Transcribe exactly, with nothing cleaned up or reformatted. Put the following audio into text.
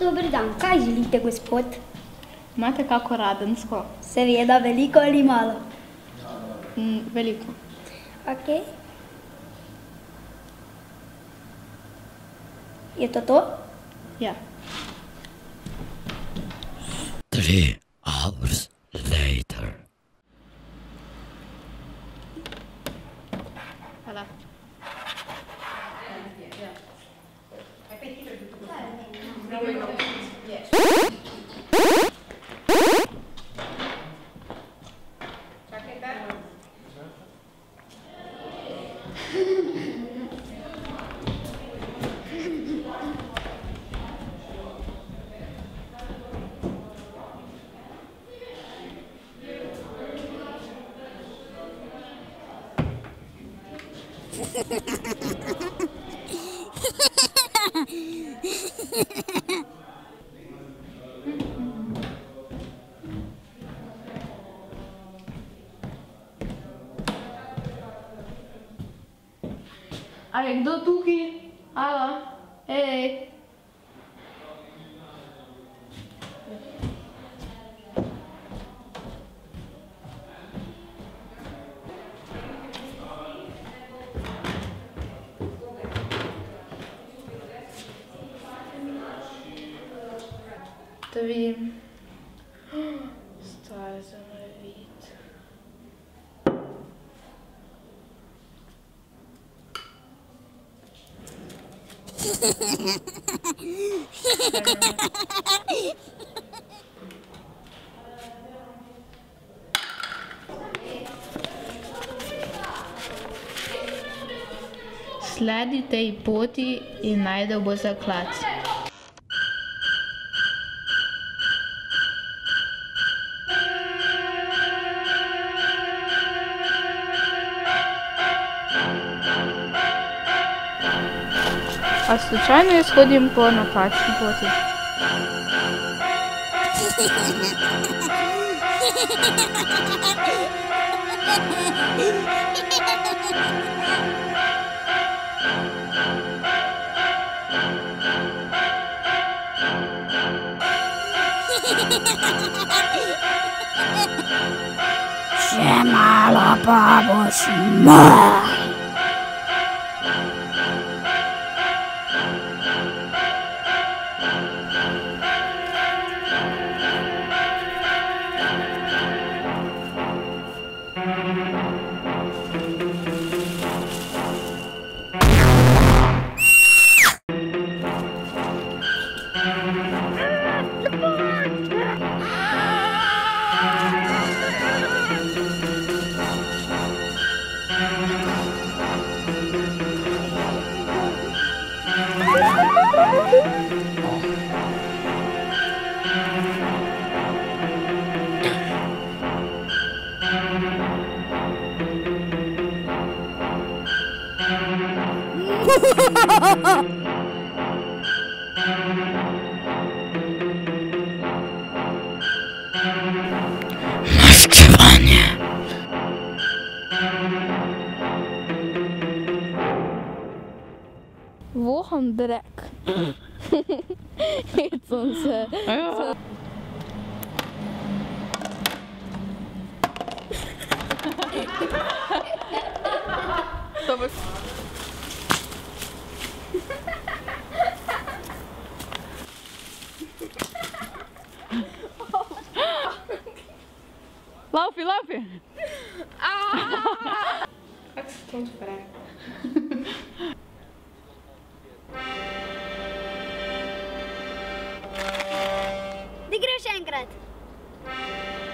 Dober dan, kaj želite, gospod? Imate kako radensko? Seveda, veliko ali malo? Mm, veliko. Ok. Je to to? Ja. Three hours later. Hvala. A je kdo tukaj? Alo? Ej! Da vidim. Stvar za narediti. Sledi tej poti in najdel bo zaklad. A slučajno jaz hodim po napačni poti. Še malo pa boš moj. Maščevanje. Voham drek. Hecam se. Dobro. Laufi, laufi! Kako se to odpre? Da grem še enkrat.